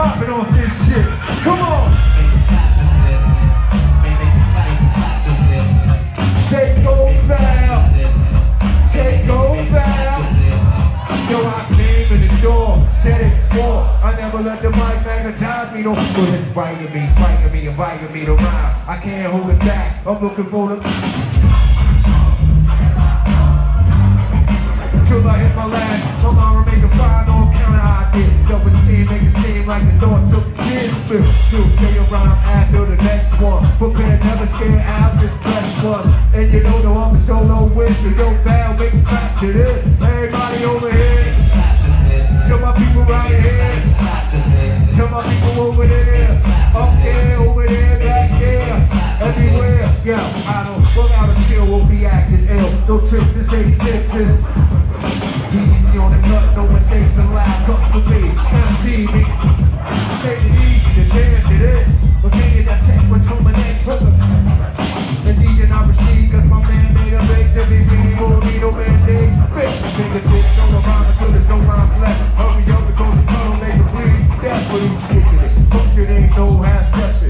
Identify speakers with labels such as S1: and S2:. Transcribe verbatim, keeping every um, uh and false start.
S1: popping off this shit. Come on. Say go bow. Say go bow. Yo, I came in the door, said it before. I never let the mic magnetize me, no. But it's biting me, fighting me, inviting me to rhyme. I can't hold it back, I'm looking for the... Till I hit my last, my mama make a fine on counter I did. Self-esteem make it seem like the thought took years to build. Still stay around after the next one. Prepare, never stay out, just press one. And you know the I'm a solo win, so yo, bow, make it clap to this. Everybody over here. Show my people right here. Show my people over there. Up there, over there, back there. Everywhere. Yeah, I don't fuck out of chill, won't be acting ill. No tricks, this eighty-sixes. Easy on the cut, no mistakes allowed. Cups for me, M C me. Take it easy to dance to this. But can you take what's coming next? The D J I receive, cause my man made a mix. Everything he won't need no man-dig. Fingertips on the rhyme until there's no rhyme left. Hurry up and go to tunnel, make it bleed. That's what he's kicking it. Push it ain't no half step.